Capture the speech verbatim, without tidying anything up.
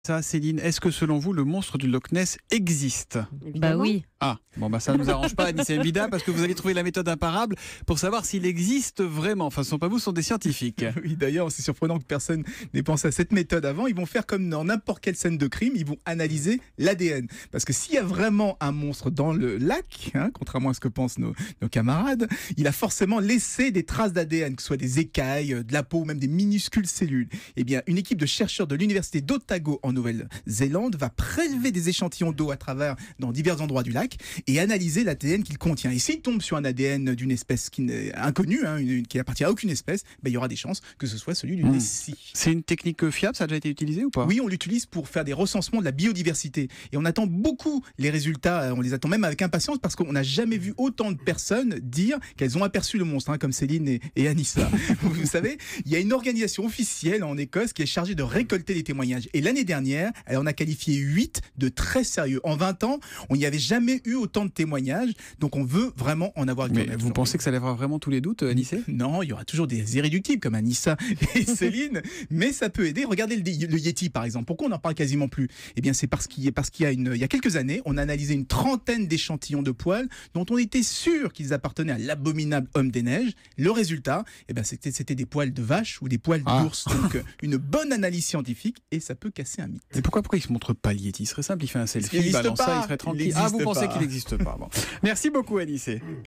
Anissa, Céline, est-ce que selon vous, le monstre du Loch Ness existe ? Bah oui. Ah, bon bah ça ne nous arrange pas, Anissa et Vida, parce que vous allez trouver la méthode imparable pour savoir s'il existe vraiment. Enfin, ce ne sont pas vous, ce sont des scientifiques. Oui, d'ailleurs, c'est surprenant que personne n'ait pensé à cette méthode avant. Ils vont faire comme dans n'importe quelle scène de crime, ils vont analyser l'A D N. Parce que s'il y a vraiment un monstre dans le lac, hein, contrairement à ce que pensent nos, nos camarades, il a forcément laissé des traces d'A D N, que ce soit des écailles, de la peau ou même des minuscules cellules. Eh bien, une équipe de chercheurs de l'université d'Otago en Nouvelle-Zélande va prélever des échantillons d'eau à travers dans divers endroits du lac et analyser l'A D N qu'il contient. Et s'il tombe sur un A D N d'une espèce qui n'est inconnue, hein, une, une, qui appartient à aucune espèce, ben, il y aura des chances que ce soit celui d'une Mmh. Nessie. C'est une technique fiable, ça a déjà été utilisé ou pas ? Oui, on l'utilise pour faire des recensements de la biodiversité. Et on attend beaucoup les résultats, on les attend même avec impatience parce qu'on n'a jamais vu autant de personnes dire qu'elles ont aperçu le monstre, hein, comme Céline et, et Anissa. Vous savez, il y a une organisation officielle en Écosse qui est chargée de récolter les témoignages. Et l'année dernière, elle en a qualifié huit de très sérieux. En vingt ans, on n'y avait jamais eu autant de témoignages, donc on veut vraiment en avoir. Mais vous pensez que ça lèvera vraiment tous les doutes, Anissa ? Non, il y aura toujours des irréductibles comme Anissa et Céline, mais ça peut aider. Regardez le, le Yeti par exemple. Pourquoi on n'en parle quasiment plus ? Eh bien, c'est parce qu'il, parce qu'il y a une, il y a quelques années, on a analysé une trentaine d'échantillons de poils dont on était sûr qu'ils appartenaient à l'abominable homme des neiges. Le résultat, eh bien, c'était, c'était des poils de vache ou des poils Ah. d'ours. Donc, une bonne analyse scientifique et ça peut casser un mythe. Mais pourquoi, pourquoi il se montre pas le Yeti ? Il serait simple, il fait un selfie, il n'existe balance ça, pas. il serait Il tranquille. Ah, vous n'existe pensez pas. qu'il n'existe pas. Bon. Merci beaucoup, Anissa.